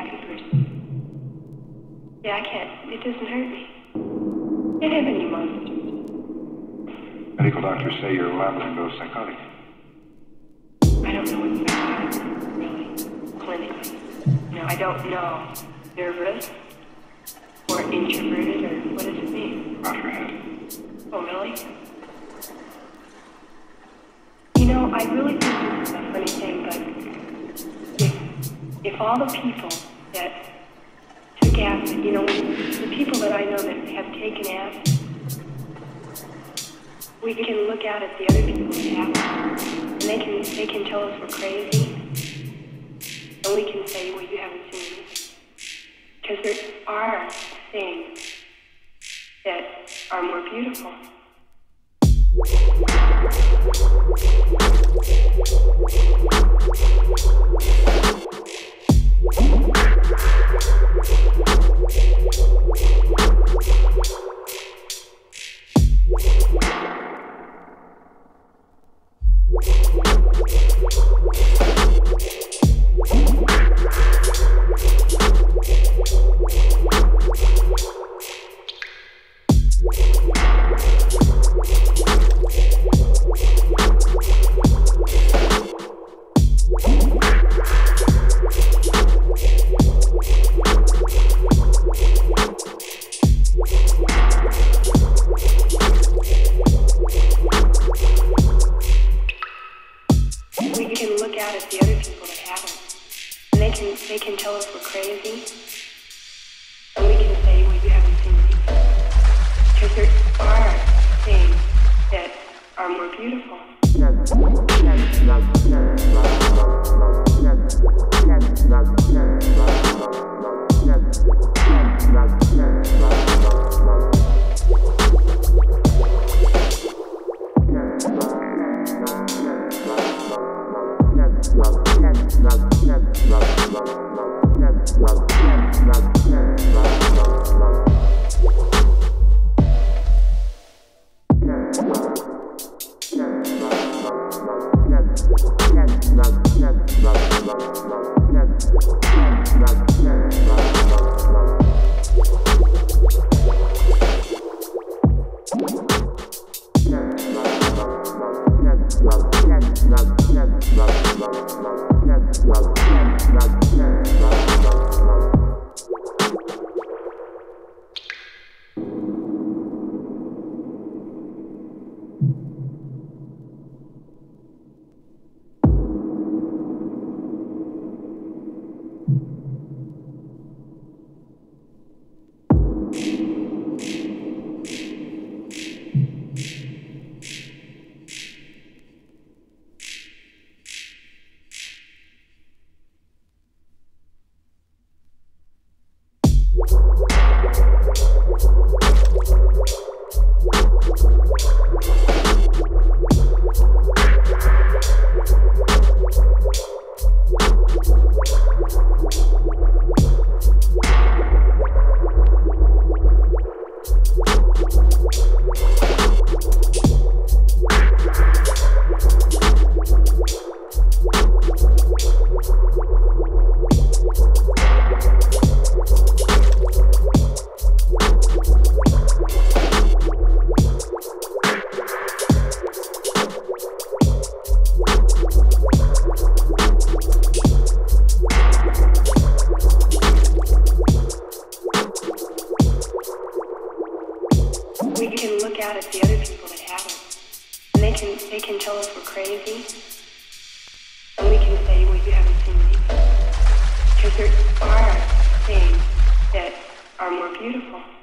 because yeah, I can't. It doesn't hurt me. Can't have any monsters. Medical doctors say you're liable to go psychotic. I don't know what's psychotic, really, clinically. I don't know. Nervous or introverted or what does it mean? Out your head. Oh, really? I really think this is a funny thing, but if all the people that took acid, the people that I know that have taken acid, we can look out at the other people that haven't, and they can tell us we're crazy, and we can say, well, you haven't seen this. Because there are things that are more beautiful. They can tell us we're crazy, and we can say, well, you haven't seen anything. Because there are things that are more beautiful. We can look out at the other people that haven't, and they can tell us we're crazy, and we can say, well, you haven't seen anything. Because there are things that are more beautiful.